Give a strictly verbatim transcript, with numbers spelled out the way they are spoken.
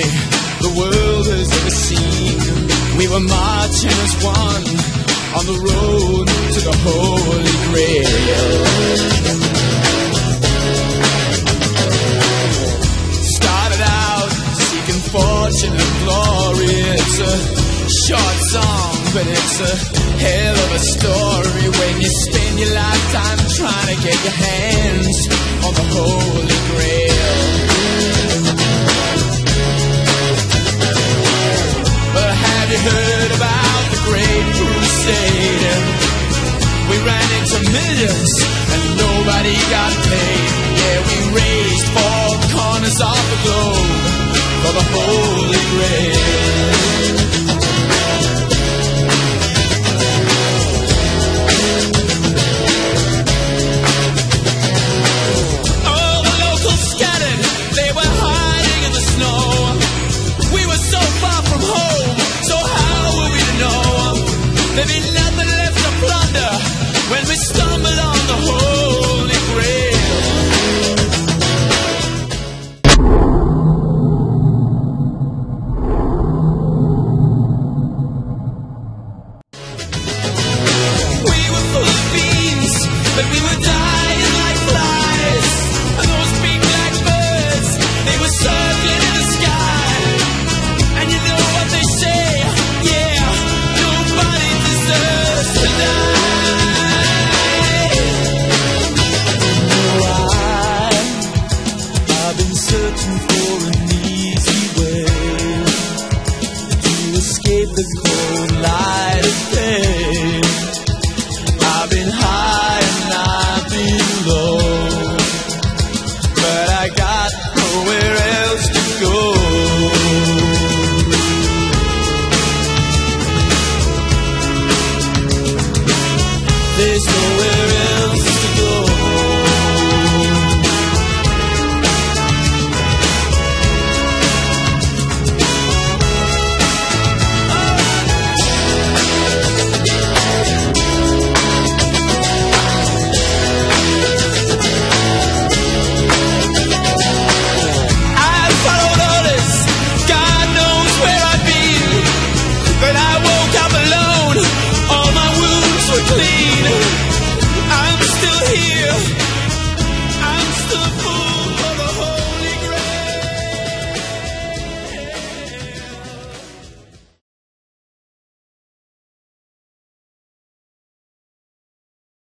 army the world has ever seen. We were marching as one on the road to the Holy Grail. Started out seeking fortune and glory. It's a short song, but it's a hell of a story when you spend your lifetime trying to get your hands on the Holy Grail. But have you heard about the Great Crusade? We ran into millions and nobody got paid. Yeah, we raised four corners of the globe for the Holy Grail. Maybe nothing left to plunder when we stumble on the Holy Grail. We were full of beans, but we were dying like flies. And those big black birds, they were circling in the sky. And you know what they say, yeah, nobody deserves to die. No, I, I've been searching for an easy way to escape the cold light of day. I've been high and I've been low, but I got nowhere else to go. There's nowhere